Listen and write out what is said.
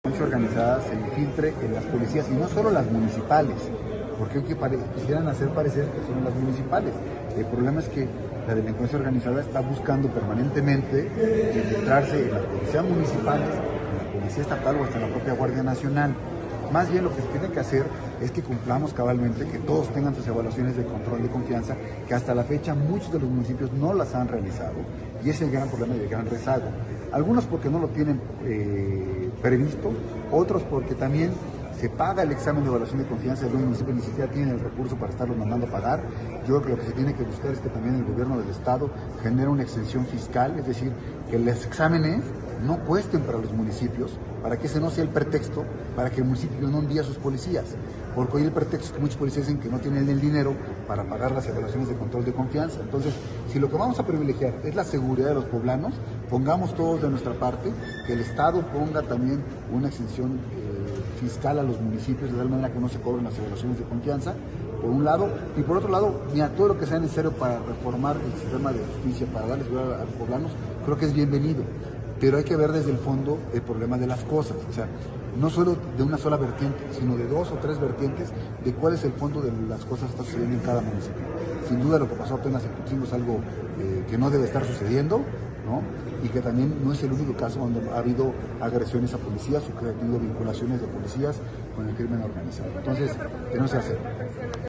delincuencia organizada se infiltre en las policías, y no solo las municipales, porque quisieran hacer parecer que son las municipales. El problema es que la delincuencia organizada está buscando permanentemente infiltrarse en las policías municipales, en la policía estatal o hasta en la propia Guardia Nacional. Más bien lo que se tiene que hacer es que cumplamos cabalmente, que todos tengan sus evaluaciones de control de confianza, que hasta la fecha muchos de los municipios no las han realizado, y ese es el gran problema y el gran rezago. Algunos porque no lo tienen previsto, otros porque también se paga el examen de evaluación de confianza de los municipios, ni siquiera tienen el recurso para estarlos mandando a pagar. Yo creo que lo que se tiene que buscar es que también el gobierno del estado genere una exención fiscal, es decir, que los exámenes no cuesten para los municipios, para que ese no sea el pretexto para que el municipio no envíe a sus policías, porque hoy el pretexto es que muchos policías dicen que no tienen el dinero para pagar las evaluaciones de control de confianza. Entonces, si lo que vamos a privilegiar es la seguridad de los poblanos, pongamos todos de nuestra parte, que el Estado ponga también una exención fiscal a los municipios, de tal manera que no se cobren las evaluaciones de confianza, por un lado, y por otro lado, mira, todo lo que sea necesario para reformar el sistema de justicia, para darle seguridad a los poblanos, creo que es bienvenido. Pero hay que ver desde el fondo el problema de las cosas, o sea, no solo de una sola vertiente, sino de 2 o 3 vertientes de cuál es el fondo de las cosas que está sucediendo en cada municipio. Sin duda lo que pasó apenas en Tuxtla es algo que no debe estar sucediendo, ¿no? Y que también no es el único caso donde ha habido agresiones a policías o que ha habido vinculaciones de policías con el crimen organizado. Entonces, tenemos que hacer.